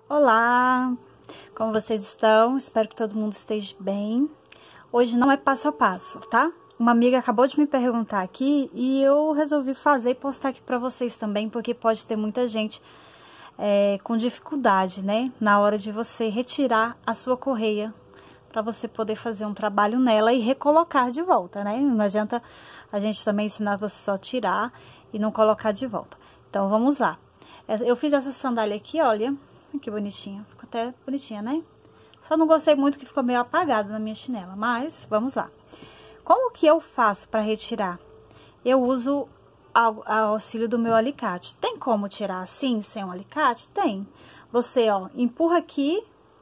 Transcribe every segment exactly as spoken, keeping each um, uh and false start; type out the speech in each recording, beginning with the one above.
Olá, como vocês estão? Espero que todo mundo esteja bem. Hoje não é passo a passo, tá? Uma amiga acabou de me perguntar aqui e eu resolvi fazer e postar aqui pra vocês também, porque pode ter muita gente é, com dificuldade, né? Na hora de você retirar a sua correia, pra você poder fazer um trabalho nela e recolocar de volta, né? Não adianta a gente também ensinar você só tirar e não colocar de volta. Então, vamos lá. Eu fiz essa sandália aqui, olha, que bonitinha. Ficou até bonitinha, né? Só não gostei muito que ficou meio apagado na minha chinela, mas vamos lá. Como que eu faço para retirar? Eu uso o auxílio do meu alicate. Tem como tirar assim, sem um alicate? Tem. Você, ó, empurra aqui,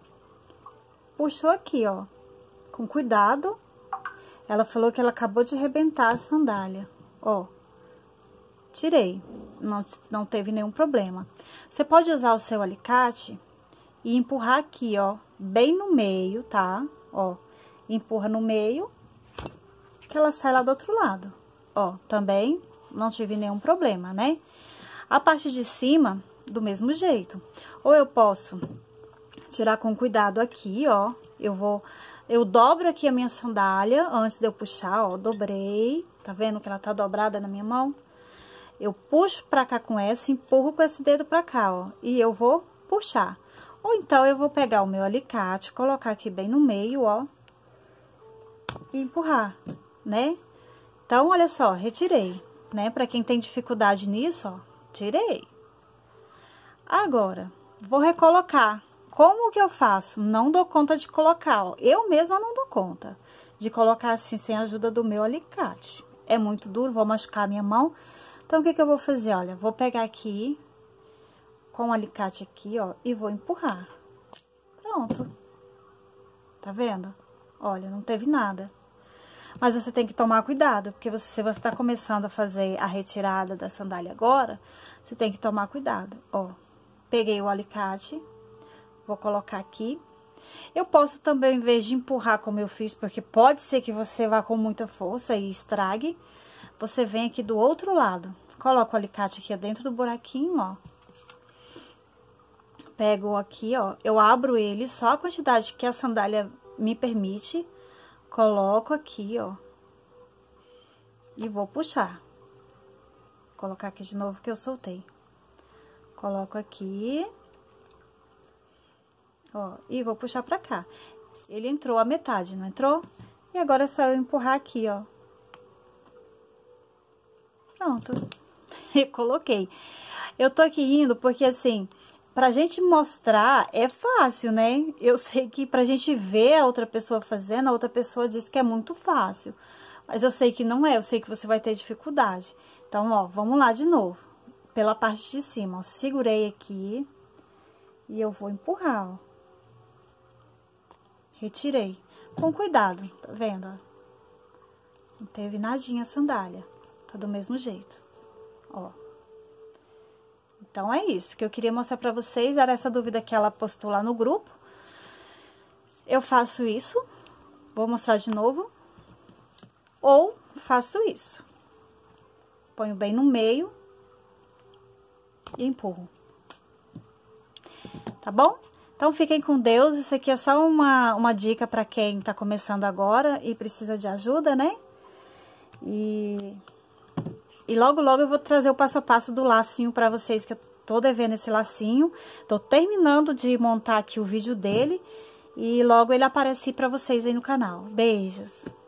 puxou aqui, ó, com cuidado. Ela falou que ela acabou de arrebentar a sandália, ó. Tirei, não, não teve nenhum problema. Você pode usar o seu alicate e empurrar aqui, ó, bem no meio, tá? Ó, empurra no meio, que ela sai lá do outro lado. Ó, também não tive nenhum problema, né? A parte de cima, do mesmo jeito. Ou eu posso tirar com cuidado aqui, ó, eu vou... Eu dobro aqui a minha sandália antes de eu puxar, ó, dobrei. Tá vendo que ela tá dobrada na minha mão? Eu puxo pra cá com essa, empurro com esse dedo pra cá, ó, e eu vou puxar. Ou então, eu vou pegar o meu alicate, colocar aqui bem no meio, ó, e empurrar, né? Então, olha só, retirei, né? Pra quem tem dificuldade nisso, ó, tirei. Agora, vou recolocar. Como que eu faço? Não dou conta de colocar, ó. Eu mesma não dou conta de colocar assim, sem a ajuda do meu alicate. É muito duro, vou machucar a minha mão. Então, o que que eu vou fazer? Olha, vou pegar aqui, com o alicate aqui, ó, e vou empurrar. Pronto. Tá vendo? Olha, não teve nada. Mas você tem que tomar cuidado, porque você, se você tá começando a fazer a retirada da sandália agora, você tem que tomar cuidado. Ó, peguei o alicate, vou colocar aqui. Eu posso também, em vez de empurrar como eu fiz, porque pode ser que você vá com muita força e estrague, você vem aqui do outro lado, coloca o alicate aqui dentro do buraquinho, ó. Pego aqui, ó, eu abro ele só a quantidade que a sandália me permite, coloco aqui, ó, e vou puxar. Vou colocar aqui de novo que eu soltei. Coloco aqui, ó, e vou puxar pra cá. Ele entrou a metade, não entrou? E agora é só eu empurrar aqui, ó. Pronto, eu coloquei. Eu tô aqui rindo porque, assim, pra gente mostrar é fácil, né? Eu sei que pra gente ver a outra pessoa fazendo, a outra pessoa diz que é muito fácil. Mas eu sei que não é, eu sei que você vai ter dificuldade. Então, ó, vamos lá de novo. Pela parte de cima, ó, segurei aqui e eu vou empurrar, ó. Retirei. Com cuidado, tá vendo, ó? Não teve nadinha a sandália. Tá do mesmo jeito, ó. Então, é isso que eu queria mostrar pra vocês. Era essa dúvida que ela postou lá no grupo. Eu faço isso. Vou mostrar de novo. Ou faço isso. Ponho bem no meio. E empurro. Tá bom? Então, fiquem com Deus. Isso aqui é só uma, uma dica pra quem tá começando agora e precisa de ajuda, né? E... E logo, logo eu vou trazer o passo a passo do lacinho pra vocês, que eu tô devendo esse lacinho. Tô terminando de montar aqui o vídeo dele. E logo ele aparece pra vocês aí no canal. Beijos!